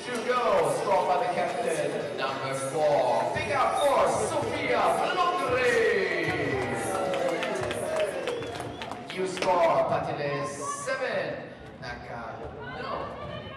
Two goals scored by the captain, number 4. Pick up for Sofia Blondre. New score, Patile 7, Naka no.